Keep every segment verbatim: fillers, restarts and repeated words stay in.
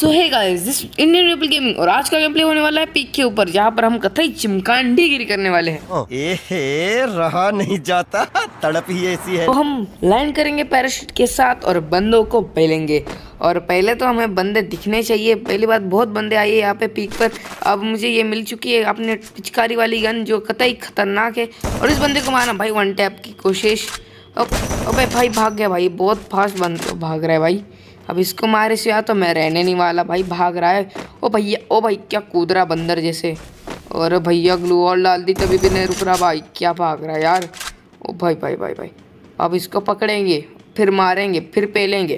So hey guys, this Indian rebel gaming और आज का गेम प्ले होने वाला है पीक के ऊपर, जहाँ पर हम कतई चिमकांडीगिरी करने वाले हैं। एहे, रहा नहीं जाता, तड़प ही ऐसी है। तो हम लैंड करेंगे पैराशूट के साथ और बंदों को पहलेंगे। और पहले तो हमें बंदे दिखने चाहिए। पहली बात, बहुत बंदे आए यहाँ पे पीक पर। अब मुझे ये मिल चुकी है अपने पिचकारी वाली गन, जो कतई खतरनाक है। और इस बंदे को मारना भाई, वन टैप की कोशिश। अबे भाई भाग गया भाई, बहुत फास्ट बंद भाग रहा है भाई। अब इसको मारे से तो मैं रहने नहीं वाला भाई, भाग रहा है। ओ भैया, ओ भाई क्या कूद रहा बंदर जैसे। और भैया ग्लू वॉल डाल दी तभी भी नहीं रुक रहा भाई, क्या भाग रहा है यार। ओ भाई भाई भाई भाई, अब इसको पकड़ेंगे, फिर मारेंगे, फिर पेलेंगे।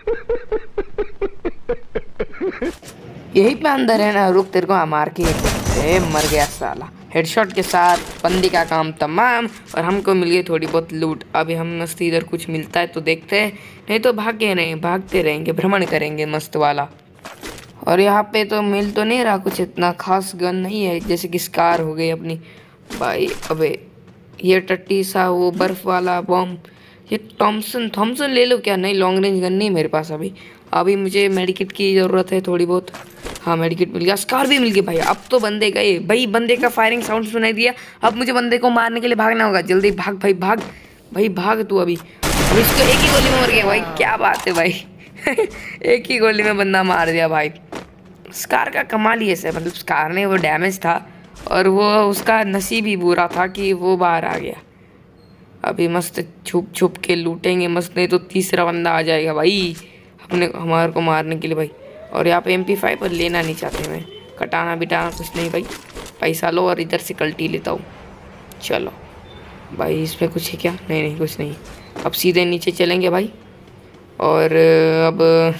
यही पे अंदर है ना, रुक तेरे को मार के। ए, मर गया साला। हेडशॉट के साथ बंदी का काम तमाम। और हमको मिल गई थोड़ी बहुत लूट। अभी हम मस्त इधर कुछ मिलता है तो देखते हैं, नहीं तो भागे नहीं, भागते रहेंगे, भ्रमण करेंगे मस्त वाला। और यहाँ पे तो मिल तो नहीं रहा कुछ इतना खास गन नहीं है, जैसे कि स्कार हो गई अपनी भाई। अबे ये टट्टी सा वो बर्फ वाला बॉम्ब, ये थॉमसन थॉमसन ले लो क्या? नहीं, लॉन्ग रेंज गन नहीं मेरे पास अभी। अभी मुझे मेडिकिट की ज़रूरत है थोड़ी बहुत। हाँ, मेडिकिट मिल गया, स्कार भी मिल गया भाई। अब तो बंदे गए भाई, बंदे का फायरिंग साउंड सुनाई दिया। अब मुझे बंदे को मारने के लिए भागना होगा। जल्दी भाग भाई, भाग भाई, भाग तू। अभी अब इसको एक ही गोली में मर गया भाई, क्या बात है भाई। एक ही गोली में बंदा मार दिया भाई। स्कार का कमाल ही ऐसे, मतलब स्कार ने वो डैमेज था और वो उसका नसीब ही बुरा था कि वो बाहर आ गया। अभी मस्त छुप छुप के लूटेंगे मस्त, नहीं तो तीसरा बंदा आ जाएगा भाई अपने हमारे को मारने के लिए भाई। और यहाँ पे एम पी फाइव पर लेना नहीं चाहते मैं, कटाना बिटाना कुछ नहीं भाई। पैसा लो और इधर से कल्टी लेता हूँ। चलो भाई, इसमें कुछ है क्या? नहीं नहीं, कुछ नहीं। अब सीधे नीचे चलेंगे भाई। और अब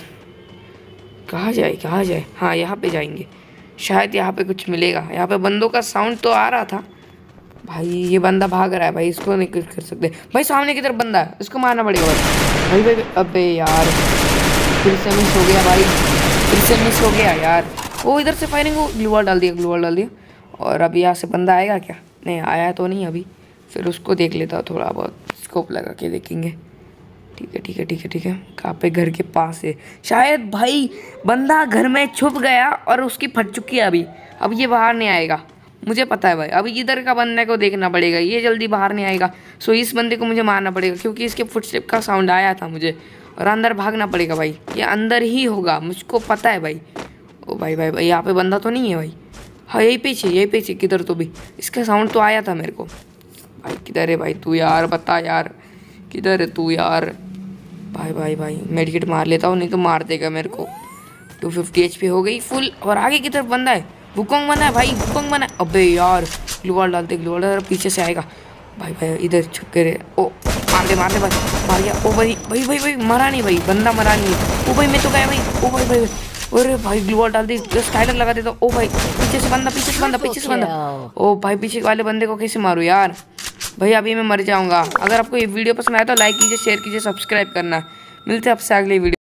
कहाँ जाए कहाँ जाए? हाँ, यहाँ पे जाएंगे, शायद यहाँ पे कुछ मिलेगा। यहाँ पे बंदों का साउंड तो आ रहा था भाई। ये बंदा भाग रहा है भाई, इसको नहीं कुछ कर सकते भाई। सामने की तरफ बंदा है, इसको मारना पड़ेगा भाई। भाई भाई, अबे यार फिर से मिस हो गया भाई, फिर से मिस हो गया यार। वो इधर से फायरिंग हो, ग्लू वॉल डाल दिया, ग्लू वॉल डाल दिया। और अब यहाँ से बंदा आएगा क्या? नहीं आया तो नहीं अभी। फिर उसको देख लेता हूँ, थोड़ा बहुत स्कोप लगा के देखेंगे। ठीक है ठीक है ठीक है ठीक है। कहाँ पे? घर के पास है शायद भाई। बंदा घर में छुप गया और उसकी फट चुकी है अभी। अब ये बाहर नहीं आएगा, मुझे पता है भाई। अभी इधर का बंदे को देखना पड़ेगा, ये जल्दी बाहर नहीं आएगा। सो इस बंदे को मुझे मारना पड़ेगा, क्योंकि इसके फुटस्टेप का साउंड आया था मुझे। और अंदर भागना पड़ेगा भाई, ये अंदर ही होगा, मुझको पता है भाई। ओ भाई भाई भाई, यहाँ पे बंदा तो नहीं है भाई। हाँ, यही पीछे यही पीछे किधर तो भी, इसका साउंड तो आया था मेरे को भाई। किधर है भाई तू यार, बता यार, किधर है तू यार? भाई भाई भाई, मेडिकेट मार लेता हूँ, नहीं तो मार देगा मेरे को। टू फिफ्टी एच पी हो गई फुल। और आगे की तरफ बंदा है, वुकोंग बना है भाई, वुकोंग बना है। अबे यार, ग्लू वॉल डालते, ग्लू वॉल पीछे से आएगा भाई। भाई इधर छुप के रहे। ओ मार दे मार दे भाई, मार गया। ओ भाई भाई भाई भाई, मरा नहीं भाई, बंदा मरा नहीं है। ओ भाई मैं तो गया भाई। ओ भाई भाई, अरे भाई ग्लू वॉल डाल दी, स्काइलर लगा देता। ओ भाई पीछे से बंदा, पीछे से बंदा, पीछे से बंदा। ओ भाई, पीछे वाले बंदे को कैसे मारूं यार भाई? अभी मैं मर जाऊंगा। अगर आपको ये वीडियो पसंद आया तो लाइक कीजिए, शेयर कीजिए, सब्सक्राइब करना। मिलते हैं आपसे अगली वीडियो।